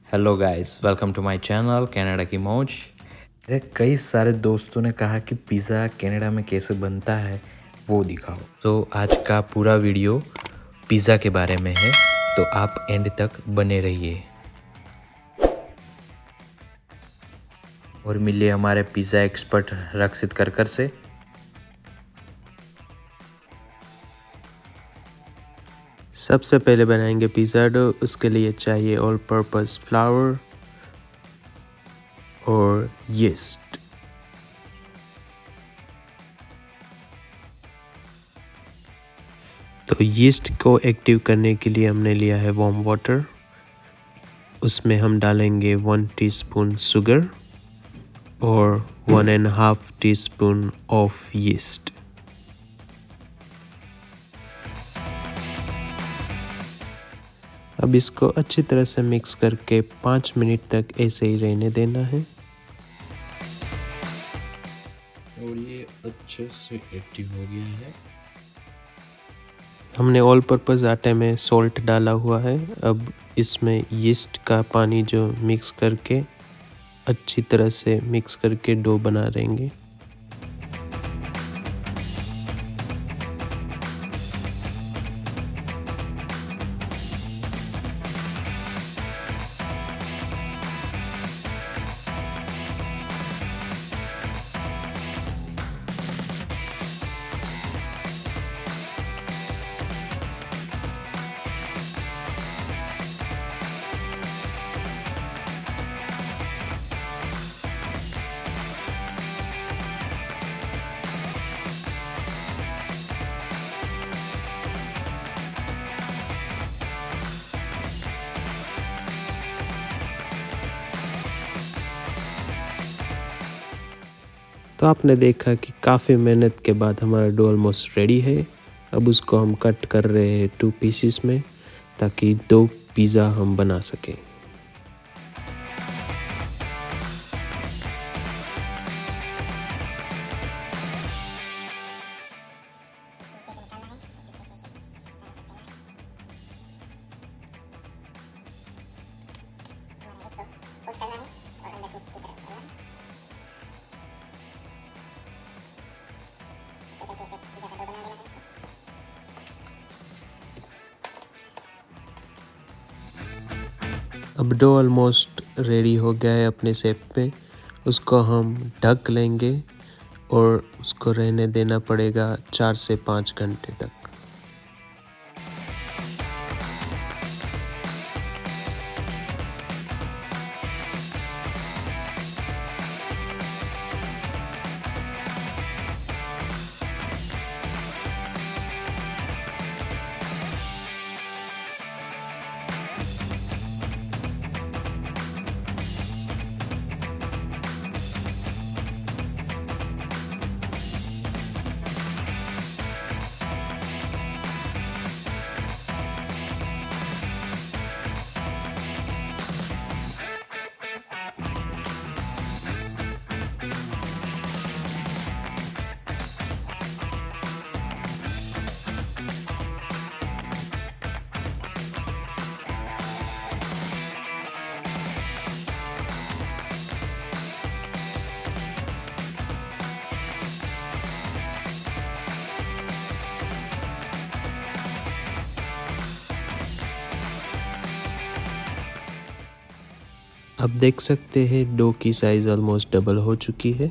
Hello guys, welcome to my channel Canada की मौज। मेरे कई सारे दोस्तों ने कहा कि पिज़्ज़ा कनाडा में कैसे बनता है वो दिखाओ। तो आज का पूरा वीडियो पिज़्ज़ा के बारे में है, तो आप एंड तक बने रहिए और मिलिए हमारे पिज़्ज़ा एक्सपर्ट रक्षित करकर से। सबसे पहले बनाएंगे पिज़्ज़ा डो। उसके लिए चाहिए ऑल पर्पस फ्लावर और यीस्ट। तो यीस्ट को एक्टिव करने के लिए हमने लिया है वार्म वाटर। उसमें हम डालेंगे 1 टीस्पून शुगर और 1.5 टीस्पून ऑफ यीस्ट। अब इसको अच्छी तरह से मिक्स करके 5 मिनट तक ऐसे ही रहने देना है। और ये अच्छे से एक्टिव हो गया है। हमने ऑल पर्पस आटे में सॉल्ट डाला हुआ है। अब इसमें यीस्ट का पानी जो मिक्स करके अच्छी तरह से मिक्स करके डो बना देंगे। तो आपने देखा कि काफ़ी मेहनत के बाद हमारा डो ऑलमोस्ट रेडी है। अब उसको हम कट कर रहे हैं 2 पीसेस में, ताकि 2 पिज़्ज़ा हम बना सकें। अब डो ऑलमोस्ट रेडी हो गया है अपने शेप पे। उसको हम ढक लेंगे और उसको रहने देना पड़ेगा 4 से 5 घंटे तक। अब देख सकते हैं डो की साइज़ ऑलमोस्ट डबल हो चुकी है।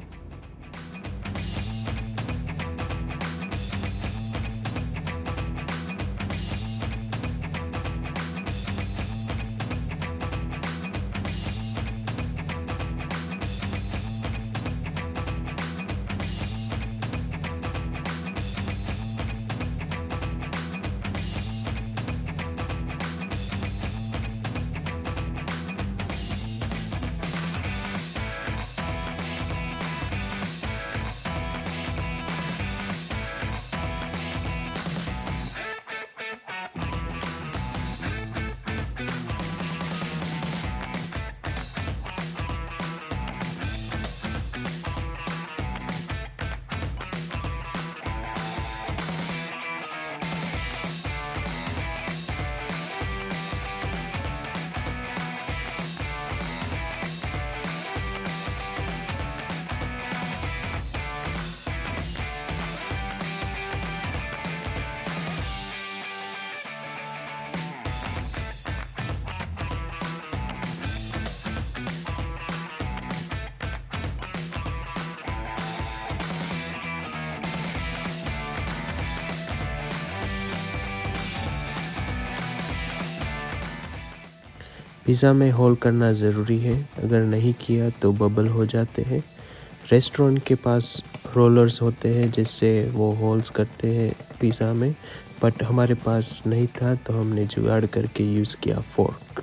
पिज़्ज़ा में होल करना ज़रूरी है, अगर नहीं किया तो बबल हो जाते हैं। रेस्टोरेंट के पास रोलर्स होते हैं जिससे वो होल्स करते हैं पिज़्ज़ा में, बट हमारे पास नहीं था तो हमने जुगाड़ करके यूज़ किया फोर्क।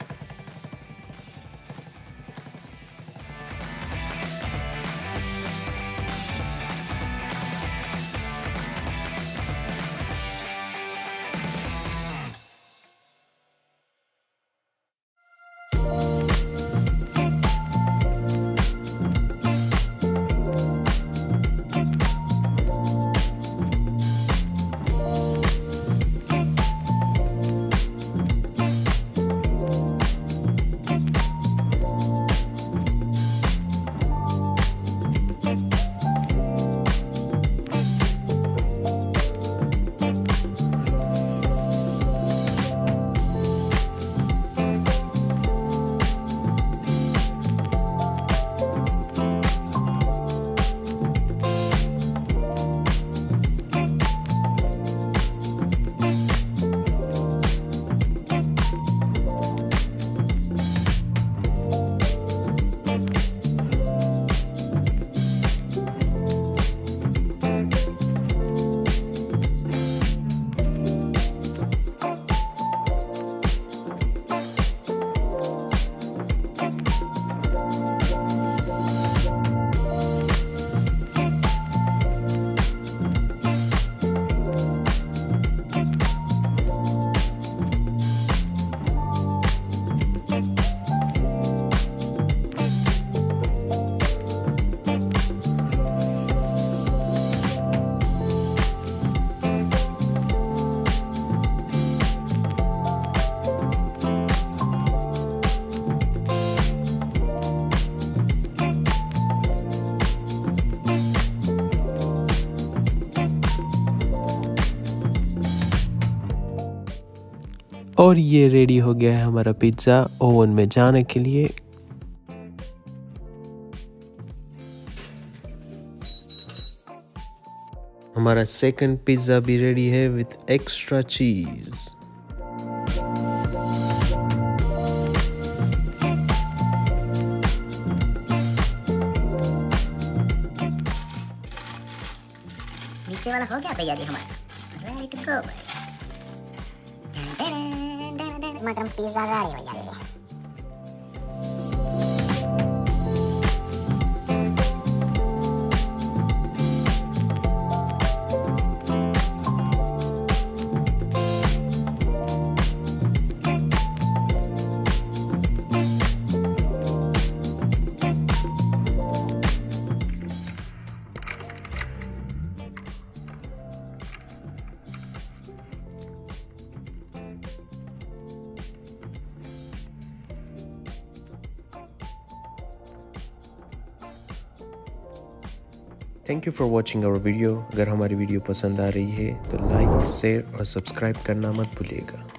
और ये रेडी हो गया है हमारा पिज़्ज़ा ओवन में जाने के लिए। हमारा सेकंड पिज़्ज़ा भी रेडी है विथ एक्स्ट्रा चीज़। नीचे वाला हो गया भैया जी हमारा, रेडी टू गो भाई। गरम पिज़्ज़ा रेडी भैया जी। Thank you for watching our video. अगर हमारी वीडियो पसंद आ रही है तो लाइक, शेयर और सब्सक्राइब करना मत भूलिएगा।